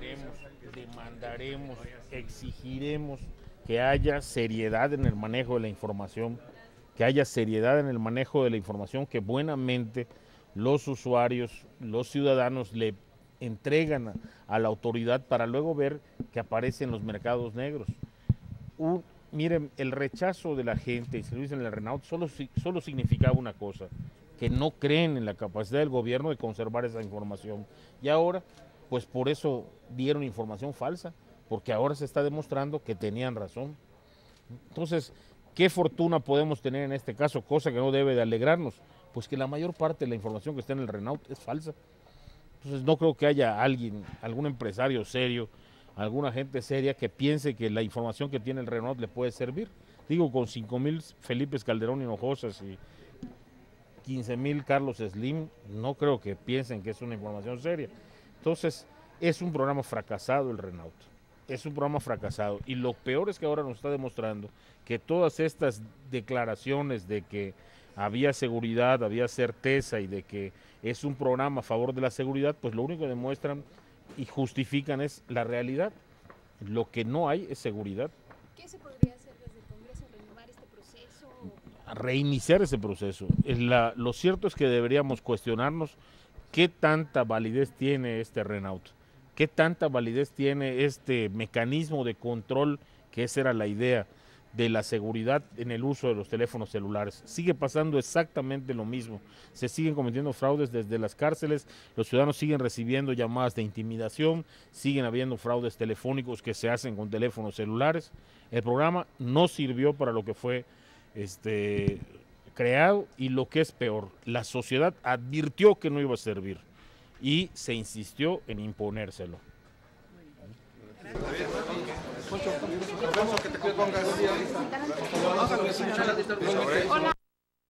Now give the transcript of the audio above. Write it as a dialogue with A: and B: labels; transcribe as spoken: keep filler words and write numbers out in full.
A: exigiremos, demandaremos, exigiremos que haya seriedad en el manejo de la información, que haya seriedad en el manejo de la información que buenamente los usuarios, los ciudadanos le entregan a, a la autoridad para luego ver que aparecen los mercados negros. Un, miren, el rechazo de la gente, y se lo dicen en el Renault, solo, solo significaba una cosa, que no creen en la capacidad del gobierno de conservar esa información. Y ahora, pues por eso dieron información falsa, porque ahora se está demostrando que tenían razón. Entonces, ¿qué fortuna podemos tener en este caso? Cosa que no debe de alegrarnos, pues que la mayor parte de la información que está en el Renault es falsa. Entonces no creo que haya alguien, algún empresario serio, alguna gente seria que piense que la información que tiene el Renault le puede servir. Digo, con cinco mil Felipe Calderón Hinojosas y quince mil Carlos Slim, no creo que piensen que es una información seria. Entonces, es un programa fracasado el Renault. Es un programa fracasado. Y lo peor es que ahora nos está demostrando que todas estas declaraciones de que había seguridad, había certeza y de que es un programa a favor de la seguridad, pues lo único que demuestran y justifican es la realidad. Lo que no hay es seguridad.
B: ¿Qué se podría hacer desde el Congreso? ¿Renovar este proceso?
A: Reiniciar ese proceso. La, lo cierto es que deberíamos cuestionarnos qué tanta validez tiene este Renault, qué tanta validez tiene este mecanismo de control, que esa era la idea de la seguridad en el uso de los teléfonos celulares. Sigue pasando exactamente lo mismo, se siguen cometiendo fraudes desde las cárceles, los ciudadanos siguen recibiendo llamadas de intimidación, siguen habiendo fraudes telefónicos que se hacen con teléfonos celulares. El programa no sirvió para lo que fue este, creado, y lo que es peor, la sociedad advirtió que no iba a servir y se insistió en imponérselo.
B: Hola.